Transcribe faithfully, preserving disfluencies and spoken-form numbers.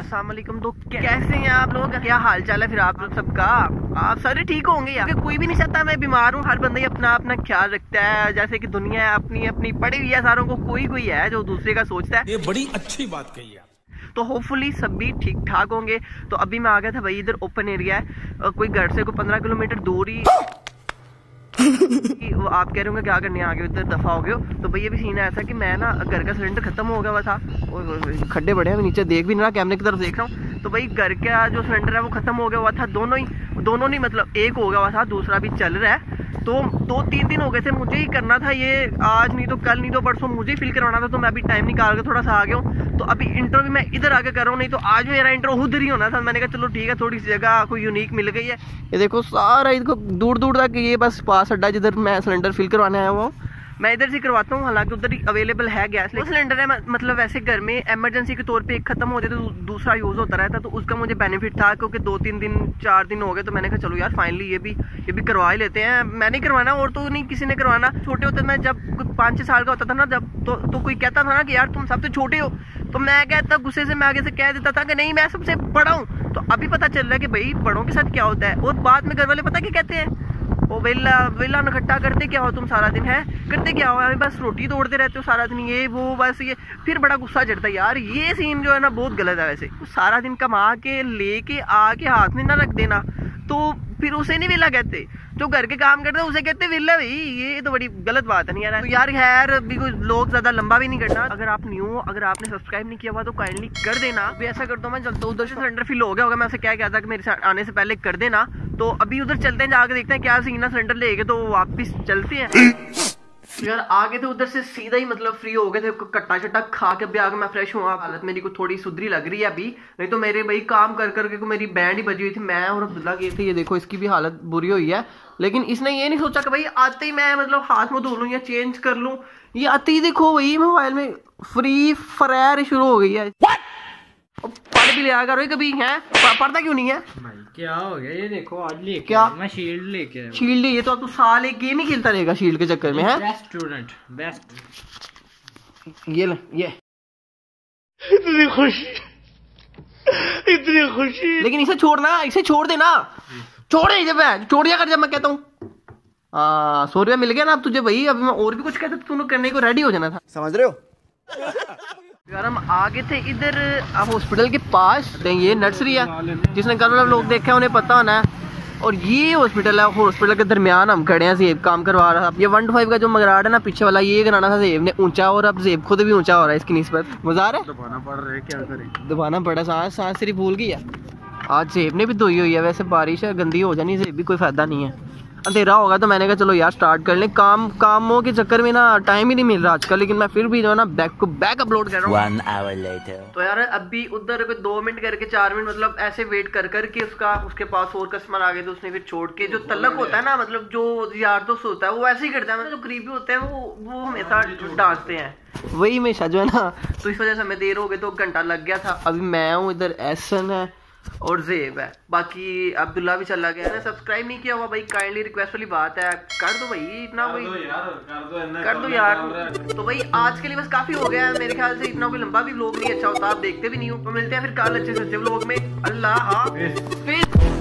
अस्सलाम वालेकुम। तो कैसे हैं आप लोग, क्या हाल चाल है फिर आप लोग सबका? आप सारे ठीक होंगे यार, कोई भी नहीं चाहता मैं बीमार हूँ। हर बंदा ही अपना अपना ख्याल रखता है, जैसे कि दुनिया है अपनी अपनी पड़ी हुई है सारों को, कोई कोई है जो दूसरे का सोचता है। ये बड़ी अच्छी बात कही है। तो होपफुली सभी ठीक ठाक होंगे। तो अभी मैं आ गया था भाई, इधर ओपन एरिया है, कोई घर से कोई पंद्रह किलोमीटर दूर ही वो आप कह रहे होंगे क्या करने आ गए इधर, दफा हो गए हो। तो भाई ये भी सीन है ऐसा कि मैं ना घर का सिलेंडर खत्म हो गया हुआ था, और खड्डे बड़े हैं, मैं नीचे देख भी नहीं रहा, कैमरे की तरफ देख रहा हूँ। तो भाई घर का जो सिलेंडर है वो खत्म हो गया हुआ था, दोनों ही दोनों नहीं मतलब एक हो गया हुआ था, दूसरा भी चल रहा है। तो दो तीन दिन हो गए थे, मुझे ही करना था ये, आज नहीं तो कल नहीं तो परसों मुझे ही फिल करवाना था। तो मैं अभी टाइम निकाल के थोड़ा सा आ गया हूँ। तो अभी इंट्रो भी मैं इधर आके कर रहा हूँ, नहीं तो आज मेरा इंट्रो उधर ही होना था। मैंने कहा चलो ठीक है, थोड़ी सी जगह कोई यूनिक मिल गई है। ये देखो सारा इसको दूर दूर तक ये बस पास अड्डा जिधर मैं सिलेंडर फिल करवाने आया हुआ हूँ, मैं इधर से करवाता हूँ। हालांकि उधर ही अवेलेबल है गैस, लेकिन सिलेंडर है मतलब वैसे घर में इमरजेंसी के तौर पे एक खत्म हो जाए तो दूसरा यूज़ होता रहता। तो उसका मुझे बेनिफिट था, क्योंकि दो तीन दिन चार दिन हो गए, तो मैंने कहा चलो यार फाइनली ये भी ये भी करवा ही लेते हैं। मैंने करवाना और तो नहीं किसी ने करवाना। छोटे होते मैं जब पाँच छः साल का होता था ना जब, तो, तो कोई कहता था ना कि यार तुम सबसे छोटे हो, तो मैं कहता गुस्से से मैं आगे से कह देता था कि नहीं मैं सबसे बड़ा हूँ। तो अभी पता चल रहा है कि भाई बड़ों के साथ क्या होता है। और बाद में घर वाले पता क्या कहते हैं, वो वेला वेला नखट्टा करते क्या हो तुम सारा दिन, है करते क्या हो, अभी बस रोटी तोड़ते रहते हो सारा दिन, ये वो बस ये। फिर बड़ा गुस्सा चढ़ता है यार, ये सीन जो है ना बहुत गलत है। वैसे सारा दिन कमा के लेके आके हाथ में ना रख देना, तो फिर उसे नहीं वेला कहते। जो घर के काम करते हैं उसे कहते वेला। भाई ये तो बड़ी गलत बात है नहीं यार। तो यार खैर अभी कोई लोग ज्यादा लंबा भी नहीं करना। अगर आप न्यू हो, अगर आपने सब्सक्राइब नहीं किया हुआ तो काइंडली कर देना। अभी ऐसा करता हूँ मैं चलता हूँ, उधर से सिलेंडर फिल हो गया होगा, मैं उसे क्या कहता कि मेरे साथ आने से पहले कर देना। तो अभी उधर चलते हैं, जाके देखते हैं क्या सीन है। सिलेंडर लेके तो वापिस चलते हैं यार। आगे तो उधर से सीधा ही मतलब फ्री हो गए थे, कट्टा चट्टा खा के अभी आगे मैं फ्रेश हुआ। हालत मेरी को थोड़ी सुधरी लग रही है अभी, नहीं तो मेरे भाई काम कर करके को मेरी बैंड ही बजी हुई थी। मैं और अब्दुल्ला गए थे, ये देखो इसकी भी हालत बुरी हुई है। लेकिन इसने ये नहीं सोचा कि भाई आते ही मैं मतलब हाथ में धो लूँ या चेंज कर लूँ। ये आते ही देखो भाई मोबाइल में फ्री फायर शुरू हो गई है। पढ़ भी लिया करो कभी, है पढ़ता क्यों नहीं है भाई? क्या हो गया ये देखो, आज लेके क्या मैं शील्ड लेके आया। शील्ड ये तो तू साल एक गेम ही खेलता रहेगा शील्ड के चक्कर में, है बेस्ट स्टूडेंट बेस्ट। ये ले ये इतनी खुशी इतनी खुशी। लेकिन इसे छोड़ना, इसे छोड़ देना, छोड़ दे जब छोड़ दिया कर जब मैं कहता हूँ। हाँ सौ रुपया मिल गया ना अब तुझे भाई। अभी मैं और भी कुछ कहता तूने करने को रेडी हो जाना था, समझ रहे हो यार। हम आगे थे इधर हॉस्पिटल के पास, ये नर्सरी है, जिसने घर वाले लोग देखा है उन्हें पता होना है। और ये हॉस्पिटल है, हॉस्पिटल के दरमियान हम खड़े हैं। जेब काम करवा रहा था, ये वन टू फाइव का जो मगराट है ना पीछे वाला, ये कराना था जेब ने ऊंचा, और अब जेब खुद भी ऊंचा हो रहा है इसकी निस्बत। मजा आ रहा है, दबाना पड़ रहा है, क्या करें दबाना पड़ा। सांस सांस सिर्फ भूल गई है। आज जेब ने भी धोई हुई है, वैसे बारिश है गंदी हो जानी, जेब भी कोई फायदा नहीं है। अंधेरा होगा तो मैंने कहा चलो यार स्टार्ट कर लें। काम कामों के चक्कर में ना टाइम ही नहीं मिल रहा आजकल, लेकिन मैं फिर भी जो है ना बैक को बैक अपलोड कर रहा हूँ। तो यार अभी उधर कोई दो मिनट करके चार मिनट मतलब ऐसे वेट कर कर के उसका उसके पास और कस्टमर आ गए, तो उसने फिर छोड़ के जो तलक होता है ना, मतलब जो यार दोस्त होता है वो ऐसे ही करता है। मतलब जो करीबी होते हैं वो वो हमेशा डांटते हैं, वही हमेशा जो है ना। तो इस वजह से हमें देर हो गई, तो घंटा लग गया था। अभी मैं हूँ इधर, एहसन है और जेब है, बाकी अब्दुल्ला भी चला गया है। सब्सक्राइब नहीं किया हुआ भाई, काइंडली रिक्वेस्ट वाली बात है, कर दो भाई इतना भाई, कर दो, कर दो यार। तो भाई आज के लिए बस काफी हो गया है मेरे ख्याल से, इतना कोई लंबा भी व्लॉग नहीं अच्छा होता, आप देखते भी नहीं हो। तो मिलते हैं फिर कल अच्छे से अच्छे व्लॉग में। अल्लाह हाफिज़।